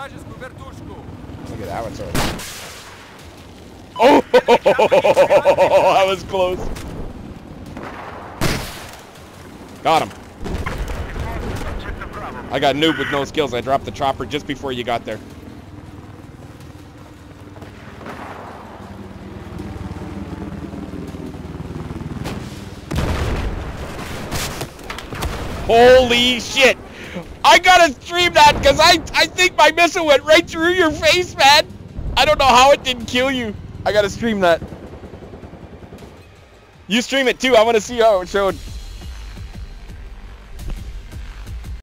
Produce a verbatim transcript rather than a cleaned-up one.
Look at that one, sorry. Oh, that was close. Got him. I got noob with no skills. I dropped the chopper just before you got there. Holy shit! I gotta stream that because I, I think my missile went right through your face, man! I don't know how it didn't kill you. I gotta stream that. You stream it too. I want to see how it showed.